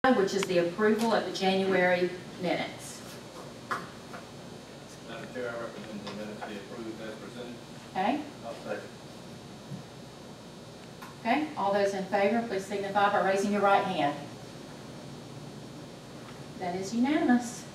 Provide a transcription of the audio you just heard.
which is the approval of the January minutes. Madam Chair, I recommend the minutes be approved as presented. Okay? I'll second. Okay, all those in favor, please signify by raising your right hand. That is unanimous.